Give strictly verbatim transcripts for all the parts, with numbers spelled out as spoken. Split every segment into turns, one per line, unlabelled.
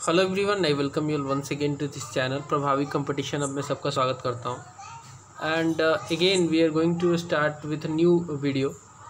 Hello everyone, I welcome you once again to this channel Prabhavi competition. अब मैं सबका स्वागत करता हूँ and again we are going to start with new video.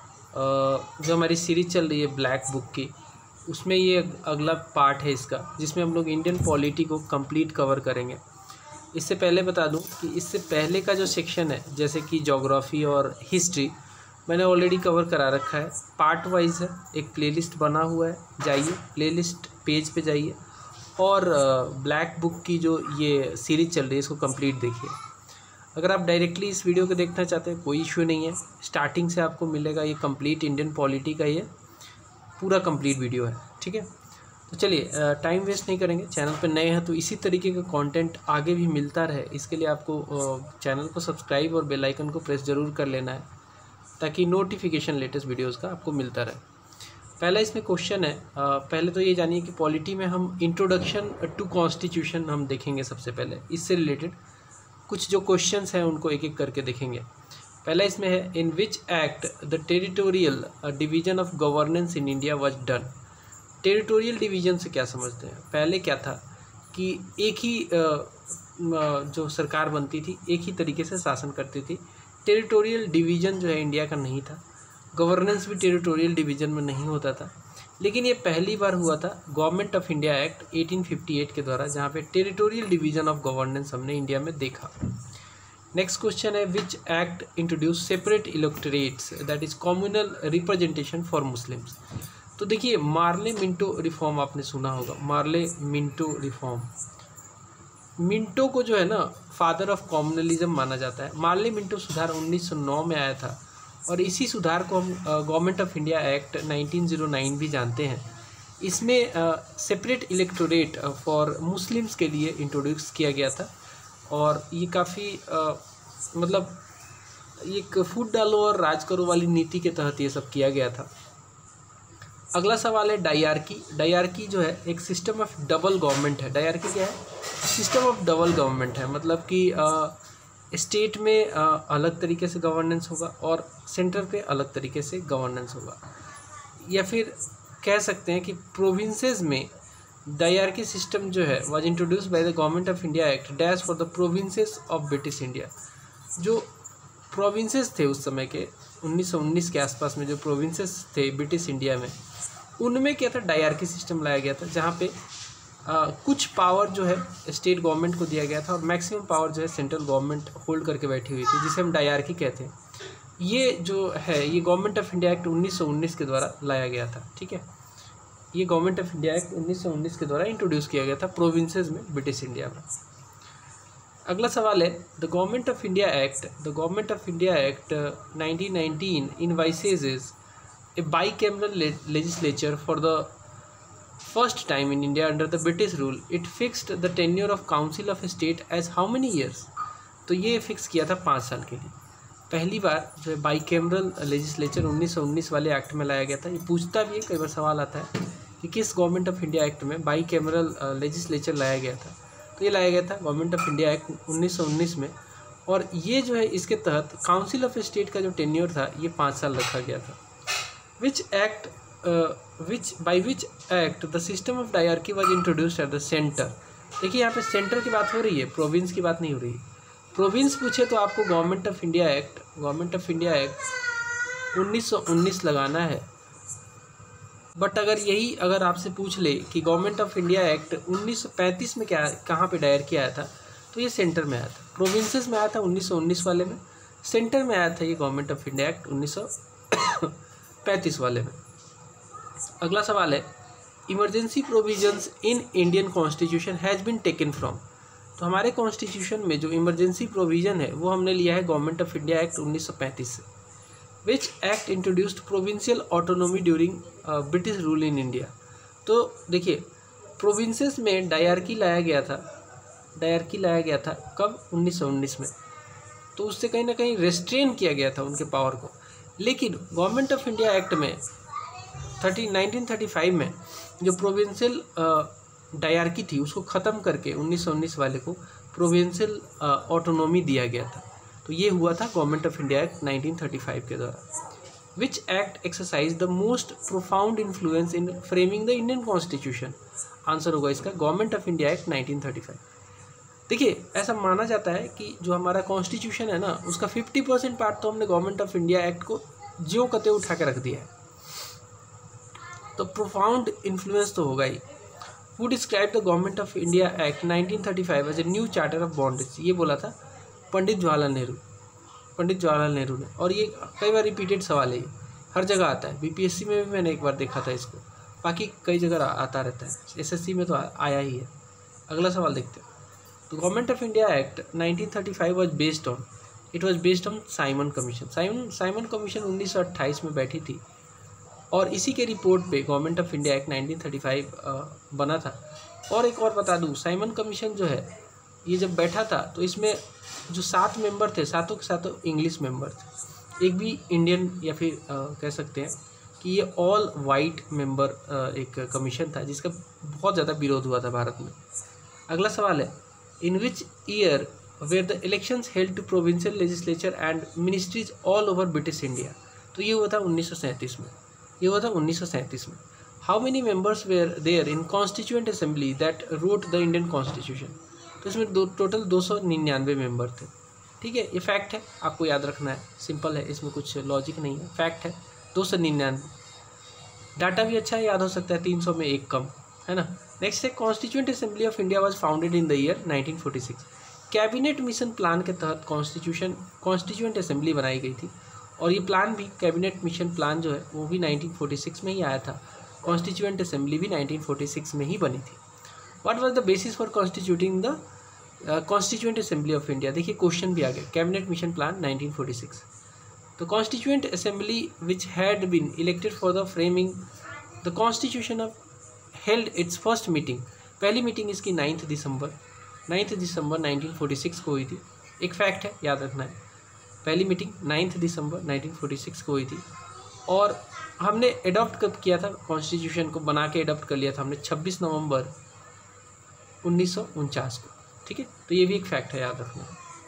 जो हमारी सीरीज चल रही है ब्लैक बुक की, उसमें ये अगला पार्ट है इसका, जिसमें हम लोग इंडियन पॉलिटी को कंप्लीट कवर करेंगे। इससे पहले बता दूं कि इससे पहले का जो सेक्शन है, जैसे कि ज्योग्राफी और हिस्ट्री, मैंने ऑलरेडी कवर करा रखा है। पार्ट वाइज है, एक प्लेलिस्ट बना हुआ है, जाइए प्लेलिस्ट पेज पे जाइए और ब्लैक बुक की जो ये सीरीज चल रही है इसको कंप्लीट देखिए। अगर आप डायरेक्टली इस वीडियो को देखना चाहते हैं कोई इश्यू नहीं है, स्टार्टिंग से आपको मिलेगा ये कंप्लीट इंडियन पॉलिटी का ये पूरा कंप्लीट वीडियो है, ठीक है। तो चलिए टाइम वेस्ट नहीं करेंगे। चैनल पर नए हैं तो इसी तरीके का कंटेंट आगे भी मिलता रहे, इसके लिए आपको चैनल को सब्सक्राइब और बेल आइकन को प्रेस ज़रूर कर लेना है, ताकि नोटिफिकेशन लेटेस्ट वीडियोज़ का आपको मिलता रहे। पहला इसमें क्वेश्चन है, पहले तो ये जानिए कि पॉलिटी में हम इंट्रोडक्शन टू कॉन्स्टिट्यूशन हम देखेंगे। सबसे पहले इससे रिलेटेड कुछ जो क्वेश्चंस हैं उनको एक एक करके देखेंगे। पहला इसमें है, in which act the territorial division of governance in India was done. Territorial division से क्या समझते हैं? पहले क्या था कि एक ही जो सरकार बनती थी, एक ही तरीके से शासन करती थी। टेरिटोरियल डिवीजन जो है इंडिया का नहीं था, गवर्नेंस भी टेरिटोरियल डिवीजन में नहीं होता था। लेकिन ये पहली बार हुआ था गवर्नमेंट ऑफ इंडिया एक्ट अठारह सौ अट्ठावन के द्वारा, जहाँ पे टेरिटोरियल डिवीजन ऑफ गवर्नेंस हमने इंडिया में देखा। नेक्स्ट क्वेश्चन है, which act introduce separate electorates that is communal representation for Muslims. तो देखिए, मार्ले मिंटो रिफॉर्म आपने सुना होगा, मार्ले मिंटो रिफॉर्म। मिंटो को जो है ना फादर ऑफ कम्युनलिज्म माना जाता है। मार्ले मिंटो सुधार उन्नीस सौ नौ में आया था और इसी सुधार को हम government of India act nineteen O nine भी जानते हैं। इसमें सेपरेट इलेक्टोरेट फॉर मुस्लिम्स के लिए इंट्रोड्यूस किया गया था और ये काफ़ी मतलब एक फूट डालो और राज करो वाली नीति के तहत ये सब किया गया था। अगला सवाल है डायरकी। डायरकी जो है एक सिस्टम ऑफ डबल गवर्नमेंट है। डायरकी क्या है? सिस्टम ऑफ डबल गवर्नमेंट है, मतलब कि स्टेट में आ, अलग तरीके से गवर्नेंस होगा और सेंटर पे अलग तरीके से गवर्नेंस होगा। या फिर कह सकते हैं कि प्रोविंसेस में डायरकी सिस्टम जो है was introduced by the government of India act dash for the provinces of British India. जो प्रोविंसेस थे उस समय के उन्नीस सौ उन्नीस के आसपास में, जो प्रोविंसेस थे ब्रिटिश इंडिया में, उनमें क्या था, डायरकी सिस्टम लाया गया था, जहाँ पे आ, कुछ पावर जो है स्टेट गवर्नमेंट को दिया गया था और मैक्सिमम पावर जो है सेंट्रल गवर्नमेंट होल्ड करके बैठी हुई थी, जिसे हम डायरकी कहते हैं। ये जो है ये गवर्नमेंट ऑफ इंडिया एक्ट उन्नीस सौ उन्नीस के द्वारा लाया गया था, ठीक है। ये गवर्नमेंट ऑफ इंडिया एक्ट उन्नीस सौ उन्नीस के द्वारा इंट्रोड्यूस किया गया था प्रोविंसेस में ब्रिटिश इंडिया में। अगला सवाल है, the government of India act the government of India act nineteen nineteen envisages is a bicameral legislature for the first time in India under the British rule. It fixed the tenure of Council of State as how many years? तो ये fix किया था पाँच साल के लिए। पहली बार जो है बाईकैमरल लेजिस्लेचर उन्नीस सौ उन्नीस वाले एक्ट में लाया गया था। ये पूछता भी है, कई बार सवाल आता है कि किस गवर्नमेंट ऑफ इंडिया एक्ट में बाईकैमरल लेजिस्लेचर लाया गया था। तो ये लाया गया था गवर्नमेंट ऑफ इंडिया एक्ट उन्नीस सौ उन्नीस में, और ये जो है इसके तहत काउंसिल ऑफ स्टेट का जो टेन्योर था ये पाँच साल रखा गया था। Which act which by which act the system of dyarchy was introduced at the centre. देखिए यहाँ पे सेंटर की बात हो रही है, प्रोविंस की बात नहीं हो रही। प्रोविंस पूछे तो आपको government of India act government of India act उन्नीस सौ उन्नीस लगाना है। बट अगर यही अगर आपसे पूछ ले कि गवर्नमेंट ऑफ इंडिया एक्ट उन्नीस सौ पैंतीस में क्या कहाँ पे डायरकी आया था, तो ये सेंटर में आया था। प्रोविंसेस में आया था उन्नीस सौ उन्नीस वाले में, सेंटर में आया था ये गवर्नमेंट ऑफ इंडिया एक्ट उन्नीस सौ पैंतीस वाले में। अगला सवाल है, emergency provisions in Indian constitution has been taken from. तो हमारे कॉन्स्टिट्यूशन में जो इमरजेंसी प्रोविज़न है वो हमने लिया है गवर्नमेंट ऑफ इंडिया एक्ट उन्नीस सौ पैंतीस से। Which act introduced provincial autonomy during British rule in India. तो देखिए, प्रोविंसेस में डायरकी लाया गया था डायरकी लाया गया था कब? उन्नीस सौ उन्नीस में। तो उससे कहीं ना कहीं रेस्ट्रेन किया गया था उनके पावर को। लेकिन गवर्नमेंट ऑफ इंडिया एक्ट में थर्टी नाइनटीन थर्टी फाइव में जो प्रोविंशियल डायरकी थी उसको ख़त्म करके उन्नीस सौ उन्नीस वाले को प्रोविंशियल ऑटोनॉमी दिया गया था। तो ये हुआ था government of India act nineteen thirty five के द्वारा। Which act exercise the most profound influence in framing the Indian constitution? Answer होगा इसका government of India act nineteen thirty five. देखिए, ऐसा माना जाता है कि जो हमारा कॉन्स्टिट्यूशन है ना, उसका फिफ्टी परसेंट पार्ट तो हमने गवर्नमेंट ऑफ इंडिया एक्ट को ज्यों कते उठा के रख दिया है, तो प्रोफाउंड इन्फ्लुएंस तो होगा ही। Who describe the government of India act nineteen thirty five as a new charter of bondage? ये बोला था पंडित जवाहरलाल नेहरू, पंडित जवाहरलाल नेहरू ने। और ये कई बार रिपीटेड सवाल है, हर जगह आता है। बीपीएससी में भी मैंने एक बार देखा था इसको, बाकी कई जगह आता रहता है। एसएससी में तो आया ही है। अगला सवाल देखते हैं। तो government of India act nineteen thirty five was based on, it was based on Simon commission. Simon Simon commission उन्नीस सौ अट्ठाईस में बैठी थी और इसी के रिपोर्ट पे government of India act nineteen thirty five बना था। और एक और बता दूँ, साइमन कमीशन जो है ये जब बैठा था तो इसमें जो सात मेंबर थे, सातों के सातों इंग्लिश मेंबर थे, एक भी इंडियन या फिर आ, कह सकते हैं कि ये ऑल वाइट मेंबर एक कमीशन था जिसका बहुत ज़्यादा विरोध हुआ था भारत में। अगला सवाल है, in which year were the elections held to provincial legislature and ministries all over British India? तो ये हुआ था उन्नीस सौ सैंतीस में, ये हुआ था उन्नीस सौ सैंतीस में। How many members were there in constituent assembly that wrote the Indian constitution? तो इसमें दो टोटल दो सौ निन्यानवे मेंबर थे। ठीक है, ये फैक्ट है, आपको याद रखना है, सिंपल है, इसमें कुछ लॉजिक नहीं है, फैक्ट है, दो सौ निन्यानवे। डाटा भी अच्छा है, याद हो सकता है, तीन सौ में एक कम, है ना। नेक्स्ट है, constituent assembly of India was founded in the year nineteen forty six. Cabinet mission plan के तहत कॉन्स्टिट्यूशन कॉन्स्टिट्यूएंट असेंबली बनाई गई थी और ये प्लान भी, कैबिनेट मिशन प्लान जो है वो भी नाइनटीन फोर्टी सिक्स में ही आया था। कॉन्स्टिट्यूएंट असेंबली भी नाइनटीन फोर्टी सिक्स में ही बनी थी। What was the basis for constituting the constituent assembly of India? देखिए, क्वेश्चन भी आ गया, cabinet mission plan nineteen forty six. तो constituent assembly which had been elected for the framing the constitution of held its first meeting, पहली meeting इसकी ninth December ninth December nineteen forty six को हुई थी। एक फैक्ट है, याद रखना है, पहली meeting ninth December nineteen forty six को हुई थी। और हमने एडॉप्ट कब किया था, कॉन्स्टिट्यूशन को बना के एडॉप्ट कर लिया था हमने छब्बीस नवंबर उन्नीस सौ उनचास को। ठीक है, तो ये भी एक फैक्ट है, याद रखना।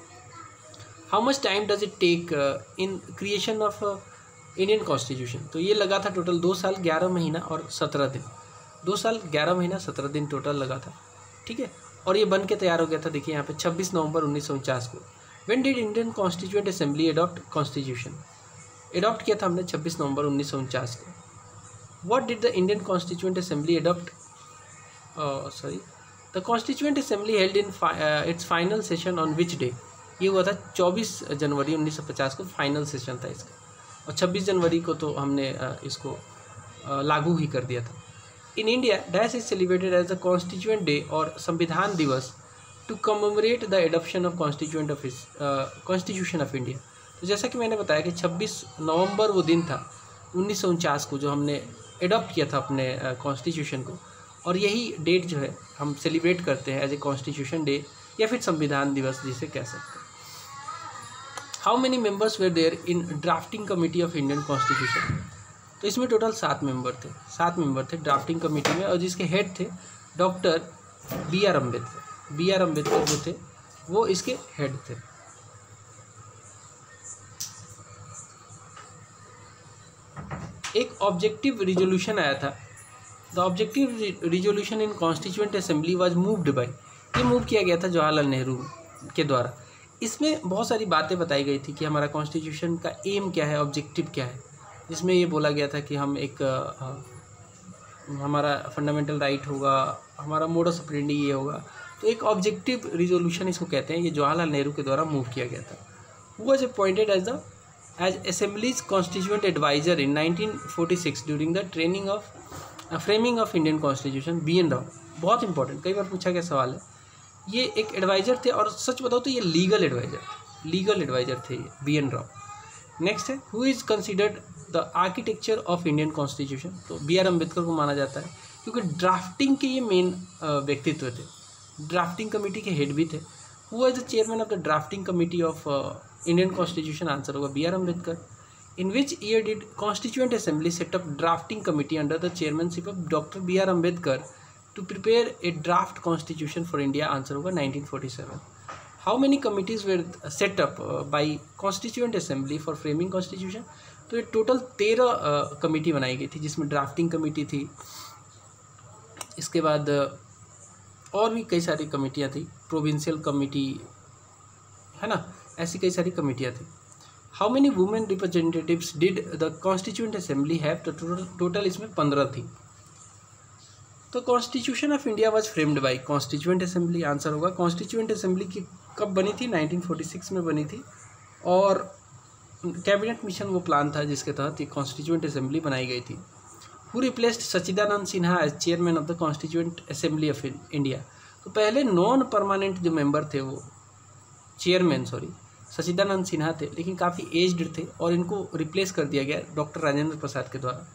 How much time does it take in creation of Indian constitution? तो ये लगा था टोटल दो साल ग्यारह महीना और सत्रह दिन, दो साल ग्यारह महीना सत्रह दिन टोटल लगा था। ठीक है, और ये बन के तैयार हो गया था, देखिए यहाँ पे छब्बीस नवंबर उन्नीस सौ उनचास को। When did Indian constituent assembly adopt constitution? Adopt किया था हमने छब्बीस नवंबर उन्नीस सौ उनचास को। What did the Indian constituent assembly adopt sorry the constituent assembly held in its final session on which day? ये हुआ था चौबीस जनवरी उन्नीस सौ पचास को, फाइनल सेशन था इसका, और छब्बीस जनवरी को तो हमने uh, इसको uh, लागू ही कर दिया था। In India dash is celebrated as the constituent day और संविधान दिवस to commemorate the adoption of constituent of constitution of India. तो जैसा कि मैंने बताया कि छब्बीस नवंबर वो दिन था उन्नीस सौ उनचास को जो हमने एडॉप्ट किया था अपने कॉन्स्टिट्यूशन uh, को, और यही डेट जो है हम सेलिब्रेट करते हैं एज ए कॉन्स्टिट्यूशन डे या फिर संविधान दिवस जिसे कह सकते हैं। How many members were there in drafting committee of Indian constitution? तो इसमें टोटल सात मेंबर थे, सात मेंबर थे ड्राफ्टिंग कमेटी में, और जिसके हेड थे doctor B R Ambedkar. B R Ambedkar जो थे वो इसके हेड थे। एक ऑब्जेक्टिव रिजोल्यूशन आया था, the objective resolution in constituent assembly was moved by, ये मूव किया गया था जवाहरलाल नेहरू के द्वारा। इसमें बहुत सारी बातें बताई गई थी कि हमारा कॉन्स्टिट्यूशन का एम क्या है, ऑब्जेक्टिव क्या है, जिसमें ये बोला गया था कि हम एक आ, हमारा फंडामेंटल राइट होगा, हमारा मोडस ऑपरेंडी ये होगा। तो एक ऑब्जेक्टिव रिजोल्यूशन इसको कहते हैं, ये जवाहरलाल नेहरू के द्वारा मूव किया गया था। Who was appointed as the as assemblies constituent advisor in nineteen forty six during the training of framing of Indian constitution? B N Rau. बहुत इंपॉर्टेंट, कई बार पूछा गया सवाल है। ये एक एडवाइज़र थे, और सच बताओ तो ये लीगल एडवाइज़र थे, लीगल एडवाइज़र थे ये, बी एन राव। नेक्स्ट है, who is considered the architecture of Indian constitution? तो बी आर अम्बेडकर को माना जाता है, क्योंकि ड्राफ्टिंग के ये मेन व्यक्तित्व थे, ड्राफ्टिंग कमेटी के हेड भी थे। Who was the chairman of the drafting committee of Indian constitution? Answer होगा B R Ambedkar. In which year did constituent assembly set up drafting committee under the chairmanship of doctor B R Ambedkar to prepare a draft constitution for India? Answer होगा nineteen forty seven. How many committees were set up by constituent assembly for framing constitution? तो ये total तेरह committee बनाई गई थी, जिसमें drafting committee थी, इसके बाद और भी कई सारी कमेटियाँ थी, प्रोविंशियल कमेटी है ना, ऐसी कई सारी कमेटियाँ थी। How many women representatives did the constituent assembly have? तो टोटल इसमें पंद्रह थी। तो constitution of India was framed by constituent assembly. Answer होगा कॉन्स्टिट्यूएंट असेंबली की कब बनी थी? नाइनटीन फोर्टी सिक्स में बनी थी, और कैबिनेट मिशन वो प्लान था जिसके तहत ये कॉन्स्टिट्यूएंट असेंबली बनाई गई थी। Who replaced Sachchidanand Sinha as chairman of the constituent assembly of India? तो पहले नॉन परमानेंट जो मेंबर थे वो चेयरमैन सॉरी सच्चिदानंद सिन्हा थे, लेकिन काफ़ी एज्ड थे और इनको रिप्लेस कर दिया गया डॉक्टर राजेंद्र प्रसाद के द्वारा,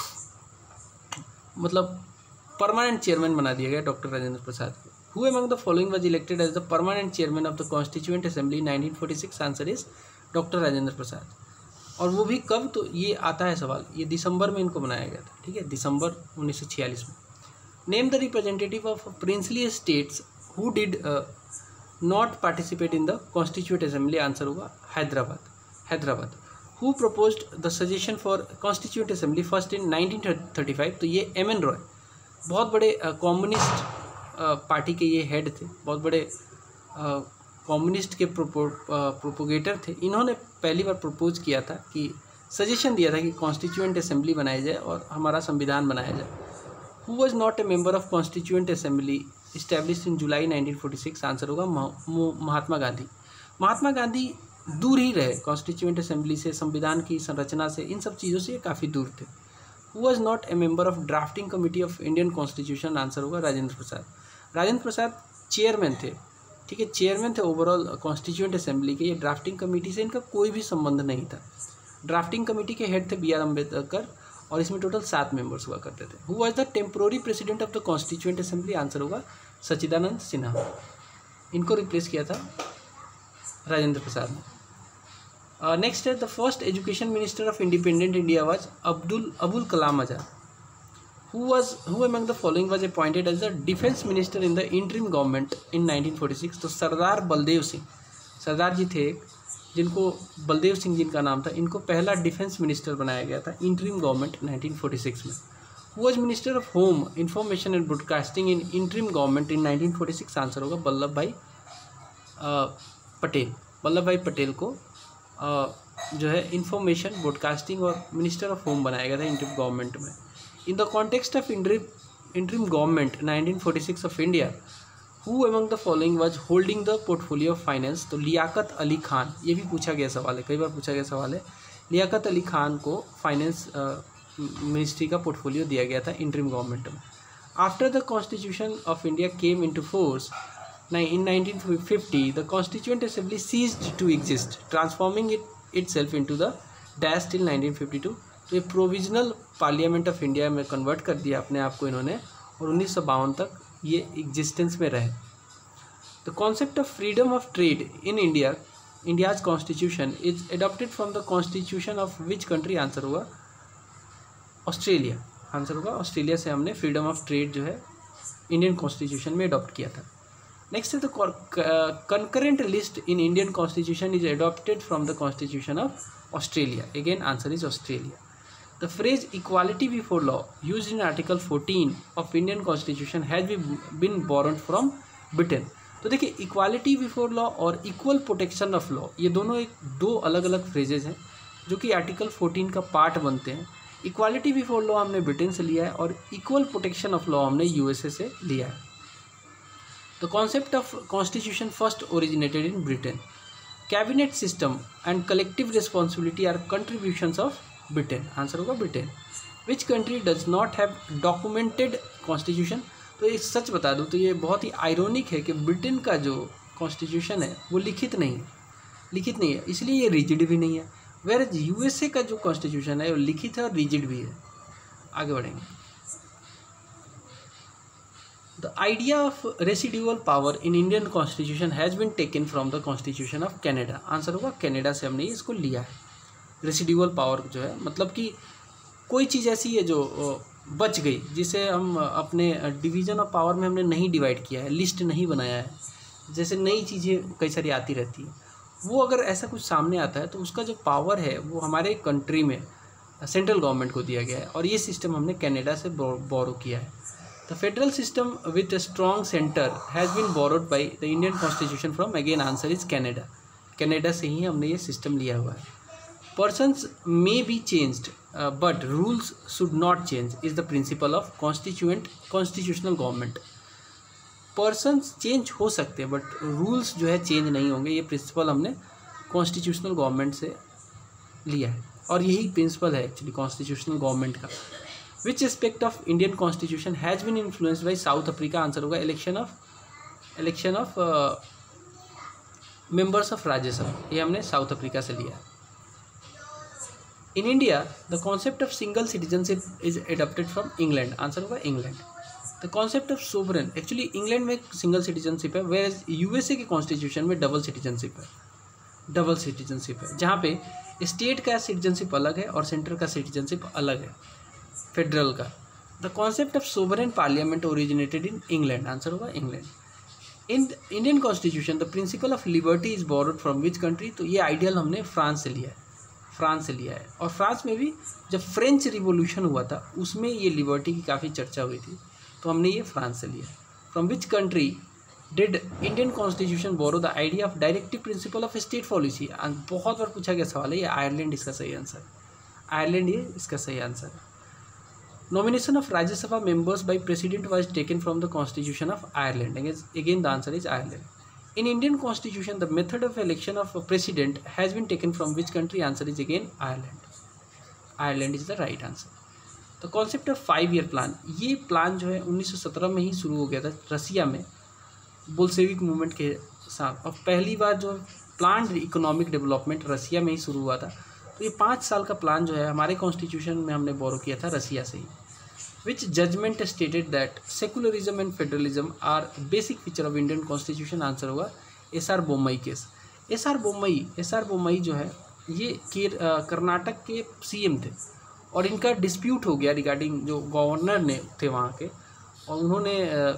मतलब परमानेंट चेयरमैन बना दिया गया डॉक्टर राजेंद्र प्रसाद को। Who among the following was elected as the permanent chairman of the constituent assembly nineteen forty six? Answer is doctor Rajendra Prasad. और वो भी कब? तो ये आता है सवाल, ये दिसंबर में इनको बनाया गया था, ठीक है, दिसंबर उन्नीस सौ छियालीस में। Name the representative of princely states who did not participate in the constituent assembly? Answer होगा Hyderabad Hyderabad who proposed the suggestion for constituent assembly first in nineteen thirty five? तो ये एम एन रॉय, बहुत बड़े कम्युनिस्ट पार्टी के ये head थे, बहुत बड़े कम्युनिस्ट के प्रोपो प्रोपोगेटर थे। इन्होंने पहली बार प्रपोज किया था कि सजेशन दिया था कि कॉन्स्टिट्यूएंट असेंबली बनाई जाए और हमारा संविधान बनाया जाए। Who was not a member of constituent assembly established in July nineteen forty six? Answer होगा महात्मा गांधी। महात्मा गांधी दूर ही रहे कॉन्स्टिट्यूएंट असेंबली से, संविधान की संरचना से, इन सब चीज़ों से ये काफ़ी दूर थे। Who was not a member of drafting committee of Indian constitution? Answer होगा राजेंद्र प्रसाद। राजेंद्र प्रसाद चेयरमैन थे, ठीक है, चेयरमैन थे ओवरऑल कॉन्स्टिट्यूएंट असेंबली के। ये ड्राफ्टिंग कमेटी से इनका कोई भी संबंध नहीं था। ड्राफ्टिंग कमेटी के हेड थे बी आर अम्बेडकर और इसमें टोटल सात मेंबर्स हुआ करते थे। Who was the temporary president of the constituent assembly? Answer होगा सच्चिदानंद सिन्हा। इनको रिप्लेस किया था राजेंद्र प्रसाद ने। नेक्स्ट है the first education minister of independent India was Abdul Abul Kalam Azad. Who was who among the following was appointed as the defense minister in the interim government in nineteen forty six? तो सरदार बलदेव सिंह, सरदार जी थे जिनको बलदेव सिंह जिनका नाम था, इनको पहला डिफेंस मिनिस्टर बनाया गया था interim government nineteen forty six में। Who was minister of home information and broadcasting in interim government in nineteen forty six? Answer होगा वल्लभ भाई पटेल। वल्लभ भाई पटेल को आ, जो है इंफॉर्मेशन ब्रॉडकास्टिंग और मिनिस्टर ऑफ होम बनाया गया था इंटरिम गवर्नमेंट में। In the context of interim interim government nineteen forty six of India, who among the following was holding the portfolio of finance? तो लियाकत अली खान, ये भी पूछा गया सवाल है, कई बार पूछा गया सवाल है। लियाकत अली खान को फाइनेंस मिनिस्ट्री का पोर्टफोलियो दिया गया था इंटरिम गवर्नमेंट में। After the constitution of India came into force in nineteen fifty, the Constituent Assembly ceased to exist, transforming it itself into the dash till nineteen fifty two. तो ये provisional parliament of India में convert कर दिया अपने आप को इन्होंने, और उन्नीस सौ बावन तक ये एग्जिस्टेंस में रहे। The concept of freedom of trade in India India's constitution is adopted from the constitution of which country? Answer होगा ऑस्ट्रेलिया। आंसर होगा ऑस्ट्रेलिया से हमने फ्रीडम ऑफ ट्रेड जो है इंडियन कॉन्स्टिट्यूशन में अडॉप्ट किया था। नेक्स्ट है the concurrent list in Indian constitution is adopted from the constitution of Australia. Again answer is Australia. The phrase equality before law used in Article fourteen of Indian Constitution has been borrowed from Britain। तो देखिए equality before law और equal protection of law, ये दोनों एक दो अलग अलग phrases हैं जो कि आर्टिकल फोर्टीन का पार्ट बनते हैं। इक्वालिटी बिफोर लॉ हमने ब्रिटेन से लिया है और इक्वल प्रोटेक्शन ऑफ लॉ हमने यूएसए से लिया है। The concept of constitution first originated in Britain. Cabinet system and collective responsibility are contributions of Britain. Answer होगा Britain. Which country does not have documented constitution? तो ये सच बता दूँ तो ये बहुत ही आयरोनिक है कि ब्रिटेन का जो कॉन्स्टिट्यूशन है वो लिखित नहीं है, लिखित नहीं है, इसलिए ये रिजिड भी नहीं है। वेर यूएसए का जो कॉन्स्टिट्यूशन है वो लिखित है और रिजिड भी है। आगे बढ़ेंगे। The idea of residual power in Indian constitution has been taken from the constitution of Canada. Answer होगा कनाडा से हमने इसको लिया है। रेसिड्यूअल पावर जो है मतलब कि कोई चीज़ ऐसी है जो बच गई जिसे हम अपने डिवीज़न ऑफ पावर में हमने नहीं डिवाइड किया है, लिस्ट नहीं बनाया है, जैसे नई चीज़ें कई सारी आती रहती हैं, वो अगर ऐसा कुछ सामने आता है तो उसका जो पावर है वो हमारे कंट्री में सेंट्रल गवर्नमेंट को दिया गया है, और ये सिस्टम हमने कनाडा से बोरो किया है। The federal system with a strong centre has been borrowed by the Indian constitution from, again answer is Canada. Canada से ही हमने ये सिस्टम लिया हुआ है। Persons may be changed but rules should not change is the principle of constituent constitutional government. Persons change हो सकते हैं बट रूल्स जो है चेंज नहीं होंगे, ये प्रिंसिपल हमने कॉन्स्टिट्यूशनल गवर्नमेंट से लिया है, और यही प्रिंसिपल है एक्चुअली कॉन्स्टिट्यूशनल गवर्नमेंट का। Which aspect of Indian constitution has been influenced by South Africa, answer होगा election of election of members of Rajya Sabha, ये हमने साउथ अफ्रीका से लिया है। In India the concept of single citizenship is adopted from England, answer होगा England. The concept of sovereign, actually England में single citizenship है, where USA के constitution में डबल सिटीजनशिप है, डबल सिटीजनशिप है, जहाँ पे स्टेट का सिटीजनशिप अलग है और सेंटर का सिटीजनशिप अलग है, फेडरल का। The concept of sovereign parliament originated in England, answer होगा England. In Indian constitution the principle of liberty is borrowed from which country, तो ये आइडियल हमने फ्रांस से लिया है, फ्रांस से लिया है। और फ्रांस में भी जब फ्रेंच रिवॉल्यूशन हुआ था उसमें ये लिबर्टी की काफ़ी चर्चा हुई थी, तो हमने ये फ्रांस से लिया है। From which country did Indian constitution borrow the idea of directive principle of state policy, बहुत बार पूछा गया सवाल है, ये आयरलैंड इसका सही आंसर, आयरलैंड ये इसका सही आंसर है। Nomination of Rajya Sabha members by president was taken from the constitution of Ireland, again the answer is Ireland. In Indian constitution the method of election of president has been taken from which country, answer is again Ireland, Ireland is the right answer. The concept of five year plan, ये plan जो है उन्नीस सौ सत्रह में ही शुरू हो गया था रसिया में बोल्शेविक मूवमेंट के साथ, और पहली बार जो प्लान इकोनॉमिक डेवलपमेंट रसिया में ही शुरू हुआ था। तो ये पाँच साल का प्लान जो है हमारे कॉन्स्टिट्यूशन में हमने बोरो किया था रसिया से ही। Which judgement stated that secularism and federalism are basic feature of Indian constitution, answer होगा S R Bommai case. S R Bommai S R Bommai जो है ये कर्नाटक के सीएम थे, और इनका डिस्प्यूट हो गया रिगार्डिंग जो गवर्नर ने थे वहाँ के, और उन्होंने आ,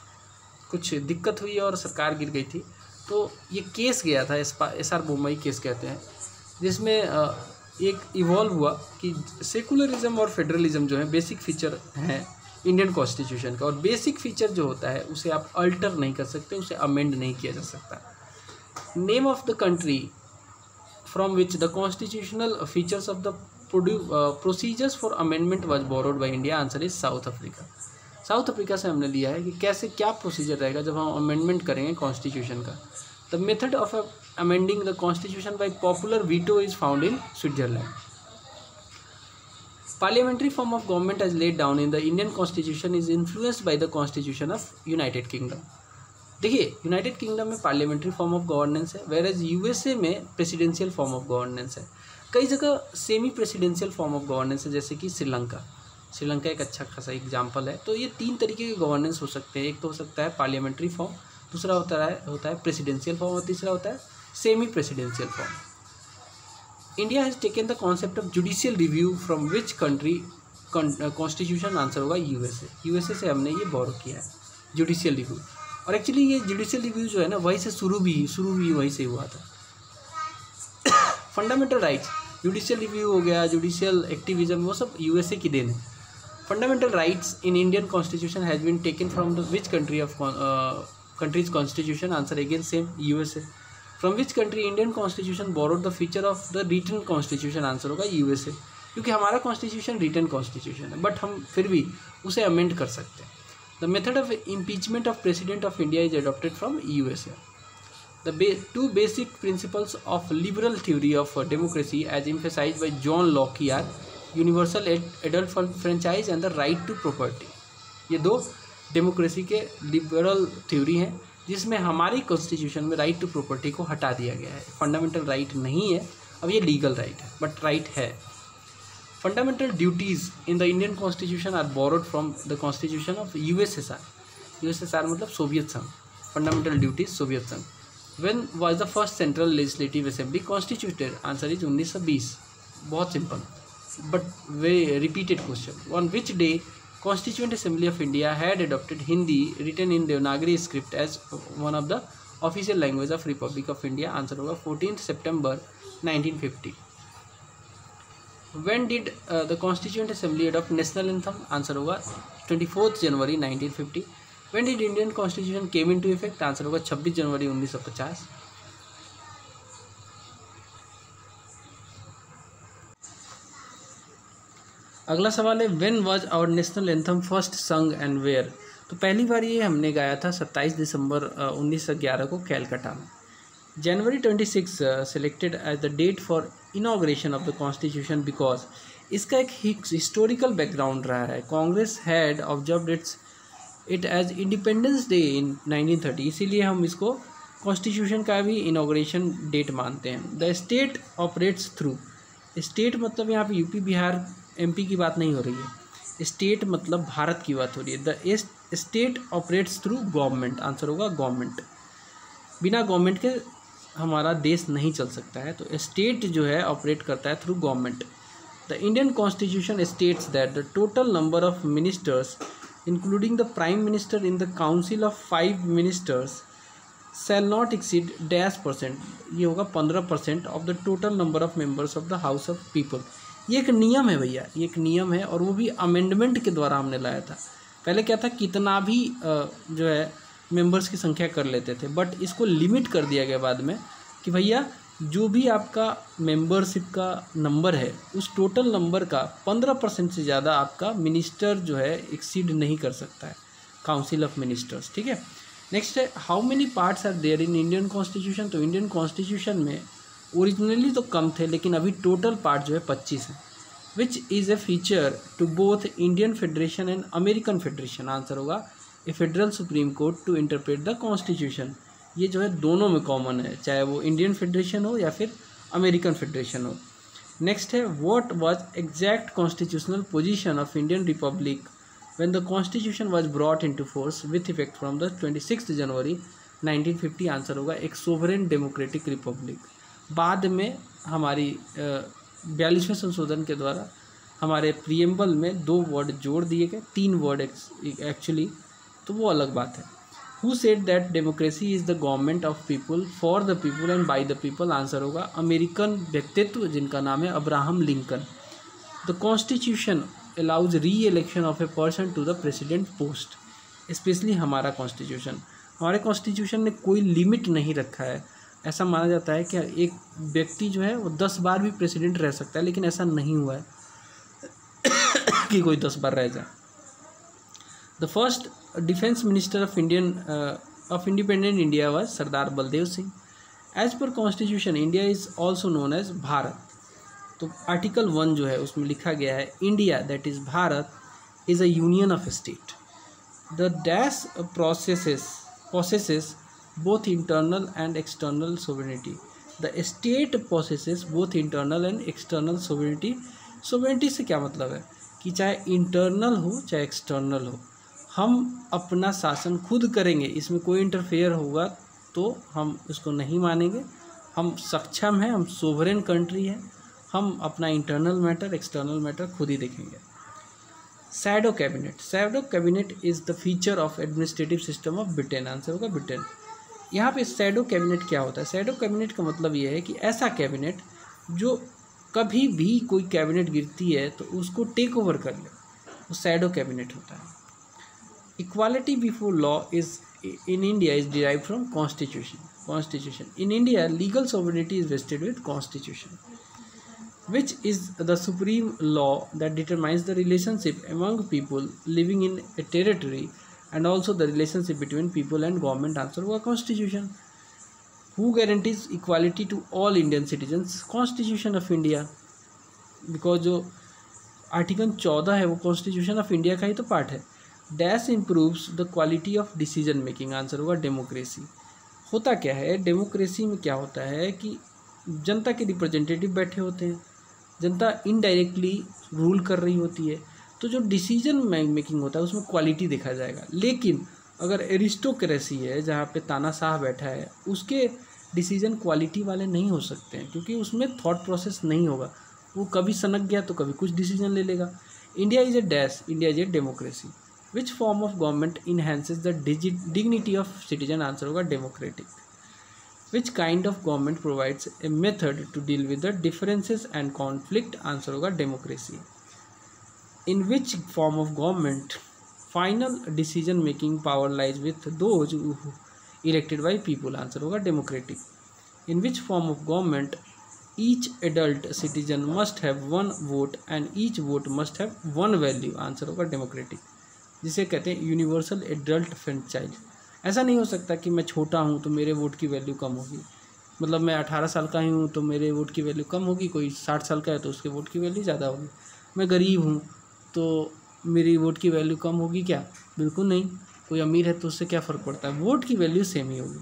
कुछ दिक्कत हुई और सरकार गिर गई थी, तो ये केस गया था, एस आर बोम्मई केस कहते हैं, जिसमें एक इवॉल्व हुआ कि सेकुलरिज्म और फेडरलिज्म जो है बेसिक फीचर हैं इंडियन कॉन्स्टिट्यूशन का, और बेसिक फीचर जो होता है उसे आप अल्टर नहीं कर सकते, उसे अमेंड नहीं किया जा सकता। Name of the country from which the constitutional features of the procedures for amendment was borrowed by India, answer is South Africa. South Africa से हमने लिया है कि कैसे क्या प्रोसीजर रहेगा जब हम अमेंडमेंट करेंगे कॉन्स्टिट्यूशन का। The method of amending the constitution by popular veto is found in Switzerland. Parliamentary form of government as laid down in the Indian constitution is influenced by the constitution of United Kingdom. देखिए United Kingdom में parliamentary form of governance है, where as USA में presidential form of governance है। कई जगह semi presidential form of governance है, जैसे कि श्रीलंका। श्रीलंका एक अच्छा खासा एग्जाम्पल है। तो ये तीन तरीके के गवर्नेंस हो सकते हैं, एक तो हो सकता है पार्लियामेंट्री फॉर्म, दूसरा होता है होता है प्रेसिडेंशियल फॉर्म, और तीसरा होता है semi presidential form. India has taken the concept of judicial review from which country constitution, answer होगा यूएसए। यूएसए से हमने ये बोरो किया है जुडिशियल रिव्यू, और एक्चुअली ये जुडिशियल रिव्यू जो है ना वहीं से शुरू भी शुरू भी वहीं से हुआ था। फंडामेंटल राइट्स, जुडिशियल रिव्यू हो गया, जुडिशियल एक्टिविज्म, वो सब यूएसए की देन है। Fundamental rights in Indian constitution has been taken from the which country of countries constitution, answer again same USA. From which country Indian constitution borrowed the feature of the written constitution, answer होगा USA, क्योंकि हमारा constitution written constitution है, but हम फिर भी उसे amend कर सकते हैं। The method of impeachment of president of India is adopted from USA. The ba two basic principles of liberal theory of democracy as emphasized by John Locke are universal adult franchise and the right to property। ये दो democracy के liberal theory हैं, जिसमें हमारी constitution में right to property को हटा दिया गया है। फंडामेंटल राइट नहीं है, अब ये लीगल राइट है, बट राइट है। Fundamental duties in the Indian constitution are borrowed from the constitution of USSR. USSR मतलब सोवियत संघ, फंडामेंटल ड्यूटीज सोवियत संघ। When was the first central legislative assembly constituted? Answer is उन्नीस सौ बीस। बहुत simple but very repeated question. On which day Constituent Assembly of India had adopted Hindi written in Devanagari script as one of the official language of republic of India, answer होगा fourteen सितंबर nineteen fifty. When did the constituent assembly adopt national anthem, answer होगा twenty fourth January nineteen fifty. When did Indian constitution came into effect, answer होगा छब्बीस जनवरी उन्नीस सौ पचास। अगला सवाल है when was our national anthem first sung and where. तो पहली बार ये हमने गाया था सत्ताईस दिसंबर उन्नीस सौ ग्यारह को कैलकाटा में। January twenty six selected as the date for inauguration of the constitution because इसका एक हिस्टोरिकल बैकग्राउंड रहा है। Congress had observed its it as independence day in nineteen thirty, इसीलिए हम इसको कॉन्स्टिट्यूशन का भी इनॉग्रेशन डेट मानते हैं। The state operates through, state मतलब यहाँ पे यूपी बिहार एमपी की बात नहीं हो रही है, स्टेट मतलब भारत की बात हो रही है। The state operates through government, answer होगा गवर्नमेंट। बिना गवर्नमेंट के हमारा देश नहीं चल सकता है, तो स्टेट जो है ऑपरेट करता है through government. The Indian constitution states that the total number of ministers including the prime minister in the council of five ministers shall not exceed dash percent, ये होगा पंद्रह percent of the total number of members of the house of people. ये एक नियम है भैया, ये एक नियम है और वो भी अमेंडमेंट के द्वारा हमने लाया था। पहले क्या था, कितना भी जो है मेंबर्स की संख्या कर लेते थे, बट इसको लिमिट कर दिया गया बाद में कि भैया जो भी आपका मेंबरशिप का नंबर है उस टोटल नंबर का पंद्रह परसेंट से ज़्यादा आपका मिनिस्टर जो है एक्सीड नहीं कर सकता है, काउंसिल ऑफ मिनिस्टर्स। ठीक है, नेक्स्ट है how many parts are there in Indian constitution. तो इंडियन कॉन्स्टिट्यूशन में ओरिजिनली तो कम थे लेकिन अभी टोटल पार्ट जो है पच्चीस है। Which is a feature to both Indian federation and American federation, answer होगा a federal supreme court to interpret the constitution. ये जो है दोनों में कॉमन है, चाहे वो इंडियन फेडरेशन हो या फिर अमेरिकन फेडरेशन हो। नेक्स्ट है what was exact constitutional position of Indian republic when the constitution was brought into force with effect from the twenty six January nineteen fifty, answer होगा एक सोवरेन डेमोक्रेटिक रिपब्लिक। बाद में हमारी बयालीसवें संशोधन के द्वारा हमारे प्रियम्बल में दो वर्ड जोड़ दिए गए, तीन वर्ड एक्चुअली, तो वो अलग बात है। Who said that democracy is the government of people for the people and by the people, answer होगा अमेरिकन व्यक्तित्व जिनका नाम है Abraham Lincoln. The constitution allows re election of a person to the president post, specially हमारा constitution हमारे constitution ने कोई limit नहीं रखा है। ऐसा माना जाता है कि एक व्यक्ति जो है वो दस बार भी प्रेसिडेंट रह सकता है, लेकिन ऐसा नहीं हुआ है कि कोई दस बार रह जाए। The first defence minister of Indian of independent India was Sardar Baldev Singh. As per constitution India is also known as Bharat. तो आर्टिकल वन जो है उसमें लिखा गया है India that is Bharat is a union of state. The dash processes possesses both internal and external sovereignty. The state possesses both internal and external sovereignty. sovereignty से क्या मतलब है कि चाहे इंटरनल हो चाहे एक्सटर्नल हो, हम अपना शासन खुद करेंगे, इसमें कोई इंटरफेयर होगा तो हम उसको नहीं मानेंगे। हम सक्षम हैं, हम सोवरेन कंट्री हैं, हम अपना इंटरनल मैटर एक्सटर्नल मैटर खुद ही देखेंगे। Shadow cabinet, shadow cabinet is the feature of administrative system of Britain, answer होगा ब्रिटेन। यहाँ पे शैडो कैबिनेट क्या होता है? शैडो कैबिनेट का मतलब ये है कि ऐसा कैबिनेट जो कभी भी कोई कैबिनेट गिरती है तो उसको टेक ओवर कर ले, वो शैडो कैबिनेट होता है। Equality before law is in India is derive from constitution. Constitution in India legal sovereignty is vested with constitution which is the supreme law that determines the relationship among people living in a territory and also the relationship between people and government, answer होगा constitution. Who guarantees equality to all Indian citizens? Constitution of India, because जो article चौदह है वो constitution of India का ही तो part है। Dash improves the quality of decision making, answer होगा democracy. होता क्या है डेमोक्रेसी में, क्या होता है कि जनता के रिप्रेजेंटेटिव बैठे होते हैं, जनता इनडायरेक्टली रूल कर रही होती है, तो जो डिसीजन मेकिंग होता है उसमें क्वालिटी देखा जाएगा। लेकिन अगर एरिस्टोक्रेसी है जहाँ पे तानाशाह बैठा है, उसके डिसीजन क्वालिटी वाले नहीं हो सकते हैं, क्योंकि उसमें थॉट प्रोसेस नहीं होगा, वो कभी सनक गया तो कभी कुछ डिसीजन ले लेगा। India is a dash, India is a democracy. Which form of government enhances the dignity of citizen, answer होगा democratic. Which kind of government provides a method to deal with the differences and conflict, answer होगा democracy. In which form of government final decision making power lies with those elected by people, answer होगा democratic. In which form of government each adult citizen must have one vote and each vote must have one value, answer होगा democratic, जिसे कहते हैं universal adult franchise. ऐसा नहीं हो सकता कि मैं छोटा हूँ तो मेरे वोट की वैल्यू कम होगी, मतलब मैं अठारह साल का ही हूँ तो मेरे वोट की वैल्यू कम होगी, कोई साठ साल का है तो उसके वोट की वैल्यू ज़्यादा होगी। मैं गरीब हूँ तो मेरी वोट की वैल्यू कम होगी क्या? बिल्कुल नहीं। कोई अमीर है तो उससे क्या फ़र्क पड़ता है, वोट की वैल्यू सेम ही होगी।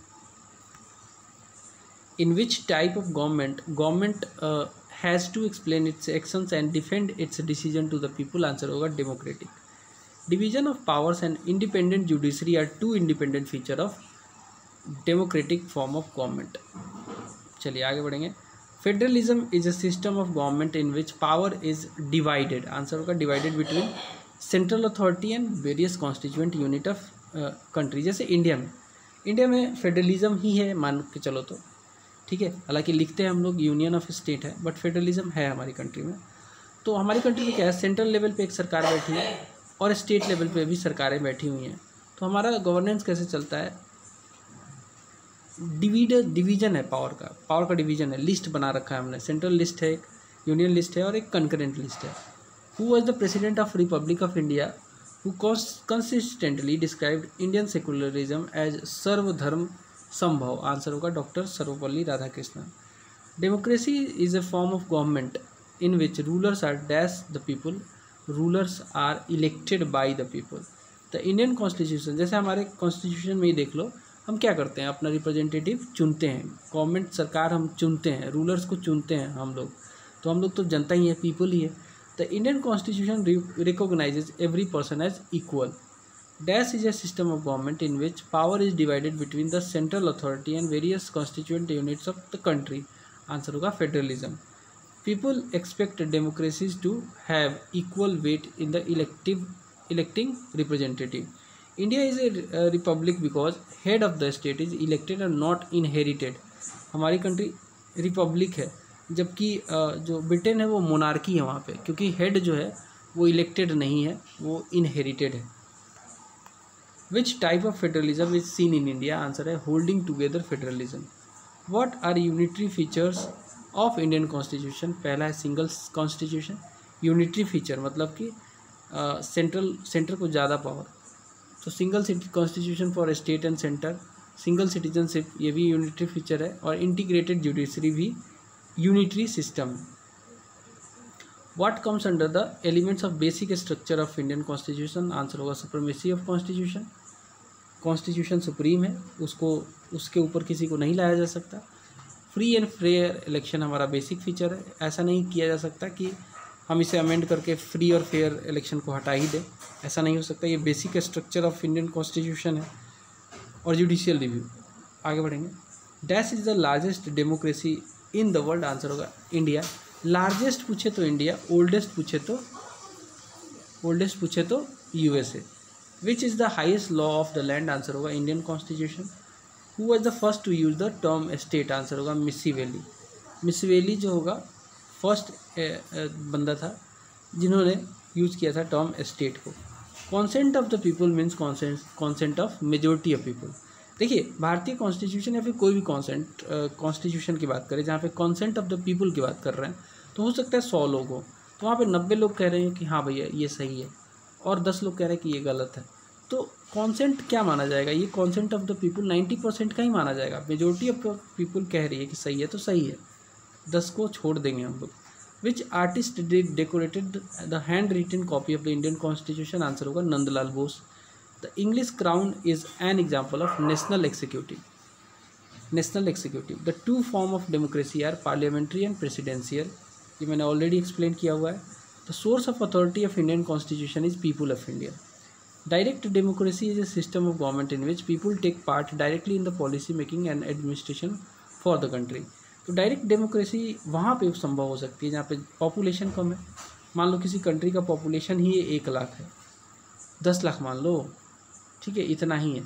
In which type of government government has to explain its actions and defend its decision to the people, answer होगा democratic. Division of powers and independent judiciary are two independent feature of democratic form of government. चलिए आगे बढ़ेंगे। Federalism is a system of government in which power is divided, answer होगा divided between central authority and various constituent unit of country. जैसे India में India में federalism ही है, मान के चलो तो ठीक है, हालांकि लिखते हैं हम लोग यूनियन ऑफ स्टेट है, बट फेडरलिज्म है हमारी कंट्री में। तो हमारी कंट्री में क्या है, सेंट्रल लेवल पे एक सरकार बैठी है और स्टेट लेवल पे भी सरकारें बैठी हुई हैं। तो हमारा गवर्नेंस कैसे चलता है, डिविड डिवीजन है पावर का, पावर का डिवीजन है, लिस्ट बना रखा है हमने, सेंट्रल लिस्ट है, एक यूनियन लिस्ट है और एक कंकरेंट लिस्ट है। Who was the president of republic of India who consistently described Indian secularism as सर्वधर्म संभव, आंसर होगा doctor Sarvepalli Radhakrishnan. Democracy is a form of government in which rulers are dash the people, rulers are elected by the people. The Indian constitution, जैसे हमारे constitution में ही देख लो, हम क्या करते हैं, अपना रिप्रेजेंटेटिव चुनते हैं, गवर्नमेंट सरकार हम चुनते हैं, रूलर्स को चुनते हैं हम लोग, तो हम लोग तो जनता ही है, पीपल ही है। The Indian constitution recognizes every person as equal. Dash is a system of government in which power is divided between the central authority and various constituent units of the country, answer होगा federalism. People expect democracies to have equal weight in the elective electing representative. India is a, a republic because head of the state is elected and not inherited. हमारी country republic है, जबकि जो Britain है वो monarchy है वहाँ पे, क्योंकि हेड जो है वो इलेक्टेड नहीं है, वो इनहेरिटेड है। Which type of federalism is seen in India? Answer है holding together federalism. What are unitary features of Indian Constitution? पहला है सिंगल कॉन्स्टिट्यूशन। यूनिटरी फीचर मतलब कि सेंट्रल सेंटर को ज़्यादा पावर, तो single constitution for state and centre, single citizenship, ये भी यूनिटरी फीचर है, और इंटीग्रेटेड जुडिशरी भी unitary system. What comes under the elements of basic structure of Indian Constitution? Answer होगा supremacy of constitution. Constitution supreme है, उसको उसके ऊपर किसी को नहीं लाया जा सकता। फ्री एंड फेयर इलेक्शन हमारा बेसिक फीचर है, ऐसा नहीं किया जा सकता कि हम इसे अमेंड करके फ्री और फेयर इलेक्शन को हटा ही दें, ऐसा नहीं हो सकता। ये basic structure of Indian constitution है। और जुडिशियल रिव्यू, आगे बढ़ेंगे। Dash is the largest democracy in the world, answer होगा इंडिया। लार्जेस्ट पूछे तो इंडिया, ओल्डेस्ट पूछे तो ओल्डेस्ट पूछे तो USA. Which is the highest law of the land, answer होगा Indian constitution. Who was the first to use the term state, answer होगा Machiavelli. मिस्सीवेली जो होगा फर्स्ट बंदा था जिन्होंने यूज़ किया था टर्म स्टेट को। Consent of the people means consent consent of majority of people. देखिए भारतीय कॉन्स्टिट्यूशन या फिर कोई भी कॉन्सेंट कॉन्स्टिट्यूशन की बात करें जहाँ पे कॉन्सेंट ऑफ द पीपल की बात कर रहे हैं, तो हो सकता है सौ लोग हो, तो वहाँ पे नब्बे लोग कह रहे हैं कि हाँ भैया ये सही है, और दस लोग कह रहे हैं कि ये गलत है। तो कॉन्सेंट क्या माना जाएगा, ये consent of the people ninety percent का ही माना जाएगा। मेजोरिटी ऑफ पीपल कह रही है कि सही है तो सही है, दस को छोड़ देंगे हम लोग। Which artist did decorated the hand written copy of the Indian constitution, answer होगा Nandlal Bose. The English crown is an example of national executive. National executive the two form of democracy are parliamentary and presidential, ये मैंने already explain किया हुआ है। The source of authority of Indian constitution is people of India. Direct democracy is a system of government in which people take part directly in the policy making and administration for the country. तो direct democracy वहाँ पे संभव हो सकती है जहाँ पे population कम है। मान लो किसी कंट्री का पॉपुलेशन ही एक लाख है, दस लाख मान लो, ठीक है, इतना ही है,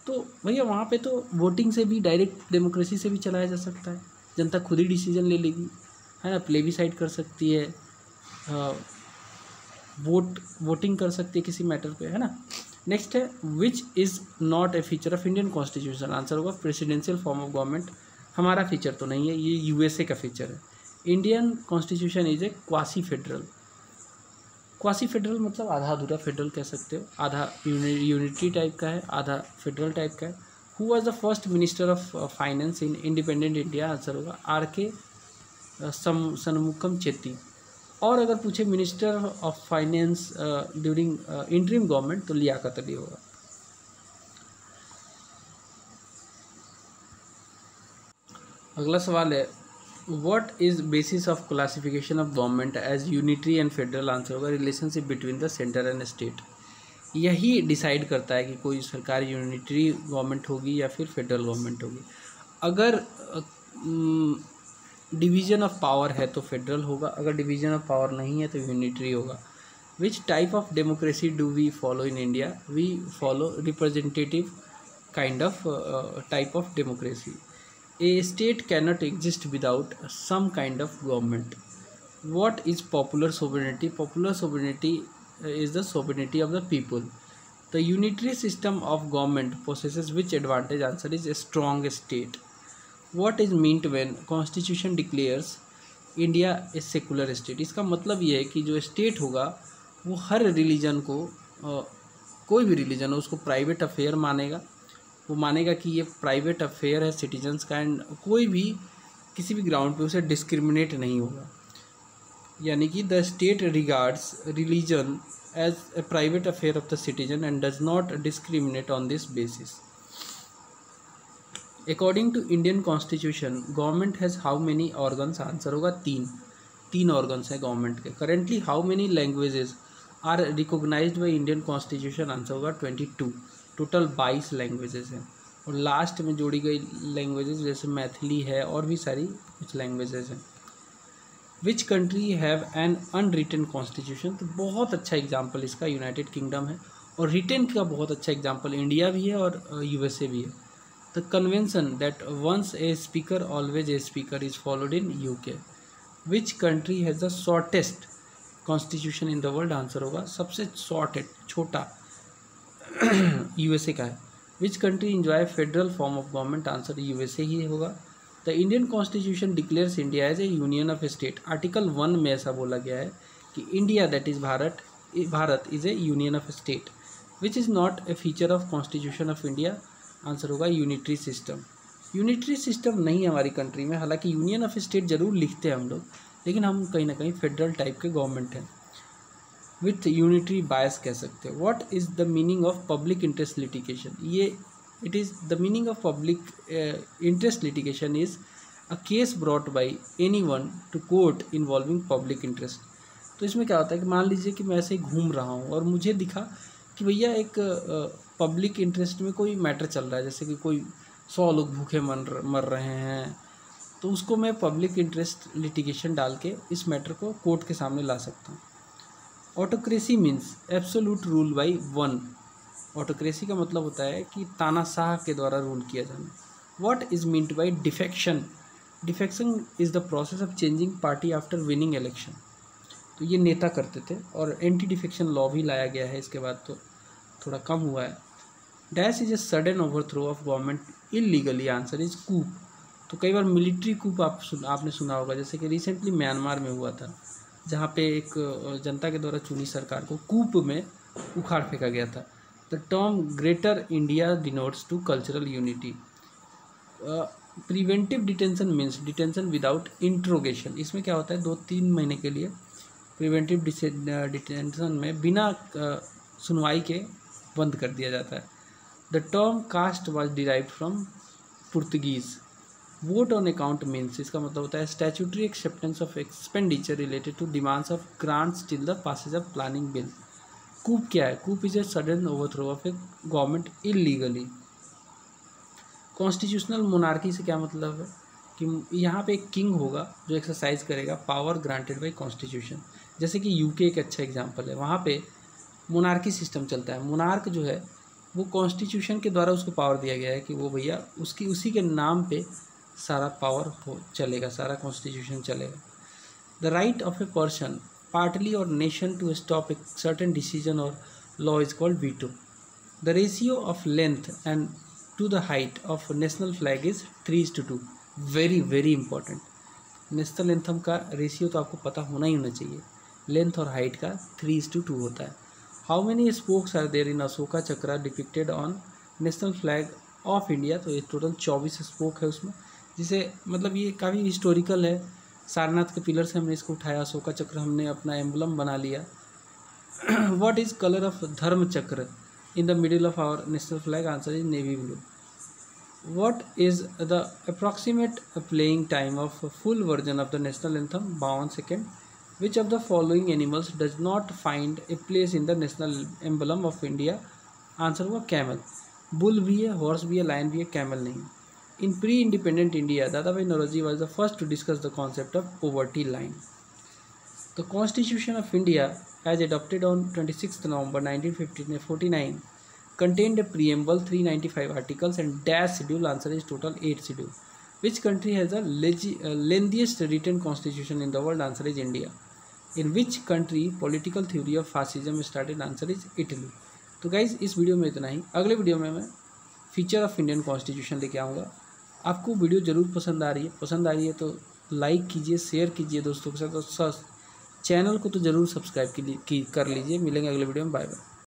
तो भैया वहाँ पे तो वोटिंग से भी, डायरेक्ट डेमोक्रेसी से भी चलाया जा सकता है, जनता खुद ही डिसीजन ले लेगी, है ना, प्लेबिसाइड कर सकती है, वोट वोटिंग कर सकती है किसी मैटर पे, है ना। नेक्स्ट है which is not a feature of Indian constitution, answer होगा प्रेसिडेंशियल फॉर्म ऑफ गवर्नमेंट। हमारा फीचर तो नहीं है, ये यूएसए का फीचर है। Indian constitution is a quasi federal. Quasi federal मतलब आधा अधूरा फेडरल कह सकते हो, आधा यूनिटी टाइप का है, आधा फेडरल टाइप का है। Who was the first minister of finance in independent India, answer होगा आर के सनमुखम चेट्टी। और अगर पूछे minister of finance during interim government तो लियाकत अली होगा। अगला सवाल है what is basis of classification of government as unitary and federal, answer होगा relationship between the centre and state. यही डिसाइड करता है कि कोई सरकार यूनिटरी गवर्नमेंट होगी या फिर फेडरल गवर्नमेंट होगी। अगर डिवीजन ऑफ पावर है तो फेडरल होगा, अगर डिवीजन ऑफ पावर नहीं है तो यूनिटरी होगा। Which type of democracy do we follow in India, we follow representative kind of type of democracy. A state cannot exist without some kind of government. What is popular sovereignty? Popular sovereignty is the sovereignty of the people. The unitary system of government possesses which advantage? Answer is a strong state. What is meant when constitution declares India a secular state? इसका मतलब ये है कि जो state होगा वो हर religion को, कोई भी रिलीजन हो उसको प्राइवेट अफेयर मानेगा, वो मानेगा कि ये प्राइवेट अफेयर है सिटीजन्स का, एंड कोई भी किसी भी ग्राउंड पे उसे डिस्क्रिमिनेट नहीं होगा। यानी कि the state regards religion as a private affair of the citizen and does not discriminate on this basis. According to Indian constitution government has how many organs, answer होगा तीन तीन ऑर्गन्स हैं गवर्नमेंट के। Currently how many languages are recognized by Indian constitution, answer होगा twenty two. Total बाईस languages हैं और last में जोड़ी गई लैंग्वेजेस जैसे मैथिली है और भी सारी कुछ लैंग्वेजेस हैं। Which country have an unwritten constitution, तो बहुत अच्छा एग्जांपल इसका यूनाइटेड किंगडम है, और रिटन का बहुत अच्छा एग्जांपल इंडिया भी है और यूएसए भी है। The convention that once a speaker always a speaker is followed in UK. Which country has the shortest constitution in the world, answer होगा सबसे शॉर्ट है, छोटा यूएसए का है। Which country enjoy federal form of government, answer USA ही होगा। The Indian constitution declares India as a union of state. Article one में ऐसा बोला गया है कि India that is Bharat Bharat is a union of state. Which is not a feature of constitution of India, answer होगा unitary system. Unitary system नहीं है हमारी कंट्री में, हालांकि यूनियन ऑफ स्टेट जरूर लिखते हैं हम लोग, लेकिन हम कहीं ना कहीं फेडरल टाइप के गवर्नमेंट हैं विथ यूनिटरी बायस कह सकते हैं। What is the meaning of public interest litigation, ये it is the meaning of public interest litigation is a case brought by anyone to court involving public interest. तो इसमें क्या होता है कि मान लीजिए कि मैं ऐसे ही घूम रहा हूँ और मुझे दिखा कि भैया एक पब्लिक uh, इंटरेस्ट में कोई मैटर चल रहा है, जैसे कि कोई सौ लोग भूखे मर मर रहे हैं, तो उसको मैं पब्लिक इंटरेस्ट लिटिगेशन डाल के इस मैटर को कोर्ट के सामने ला सकता हूँ। Autocracy means absolute rule by one. Autocracy का मतलब होता है कि तानाशाह के द्वारा रूल किया जाना। What is meant by defection, defection is the process of changing party after winning election. तो ये नेता करते थे और एंटी डिफेक्शन लॉ भी लाया गया है, इसके बाद तो थोड़ा कम हुआ है। Dash is a sudden overthrow of government illegally, answer is coup. तो कई बार मिलिट्री कूप आप सुन, आपने सुना होगा, जैसे कि रिसेंटली म्यांमार में हुआ था, जहाँ पे एक जनता के द्वारा चुनी सरकार को कूप में उखाड़ फेंका गया था। The term greater India denotes to cultural unity. Preventive detention means detention without interrogation. इसमें क्या होता है, दो तीन महीने के लिए प्रिवेंटिव डिटेंशन में बिना सुनवाई के बंद कर दिया जाता है। The term caste was derived from Portuguese. Vote on account means, इसका मतलब होता है statutory acceptance of expenditure related to demands of grants till the passage of planning bill. Coup क्या है, coup is a sudden overthrow of a government illegally. Constitutional monarchy से क्या मतलब है कि यहाँ पे एक किंग होगा जो एक्सरसाइज करेगा पावर ग्रांटेड बाई कॉन्स्टिट्यूशन। जैसे कि यूके एक अच्छा एग्जांपल है, वहाँ पे मोनार्की सिस्टम चलता है। मोनार्क जो है
वो कॉन्स्टिट्यूशन के द्वारा उसको पावर दिया गया है कि वो भैया उसकी उसी के नाम पे सारा पावर हो चलेगा, सारा कॉन्स्टिट्यूशन चलेगा। The right of a person partly or nation to stop a certain decision or law is called veto. The ratio of length and to the height of national flag is three is to two. Very very important. National anthem का ratio तो आपको पता होना ही होना चाहिए, length और height का three is to two होता है। How many spokes are there in Ashoka chakra depicted on national flag of India. तो ये टोटल चौबीस स्पोक है उसमें, जिसे मतलब ये काफ़ी हिस्टोरिकल है। सारनाथ के पिलर से हमने इसको उठाया, अशोका चक्र हमने अपना एम्बलम बना लिया। What is colour of dharma chakra in the middle of our national flag? Answer is navy blue. What is the approximate playing time of a full version of the national anthem? बावन second. Which of the following animals does not find a place in the national emblem of India? Answer हुआ camel. Bull भी है, horse भी है, lion भी है, camel नहीं। In pre-independent India, Dadabhai Naoroji was the first to discuss the concept of poverty line. The Constitution of India, as adopted on twenty-sixth November nineteen forty-nine, contained a preamble, three hundred ninety-five articles and dash schedule. Answer is total eight schedule. Which country has the uh, lengthiest written constitution in the world? Answer is India. In which country political theory of fascism started? Answer is Italy. तो guys इस video में इतना ही। अगले video में मैं feature of Indian constitution लेके आऊँगा। आपको वीडियो ज़रूर पसंद आ रही है, पसंद आ रही है तो लाइक कीजिए, शेयर कीजिए दोस्तों के साथ, और चैनल को तो ज़रूर सब्सक्राइब की कर लीजिए। मिलेंगे अगले वीडियो में। Bye bye.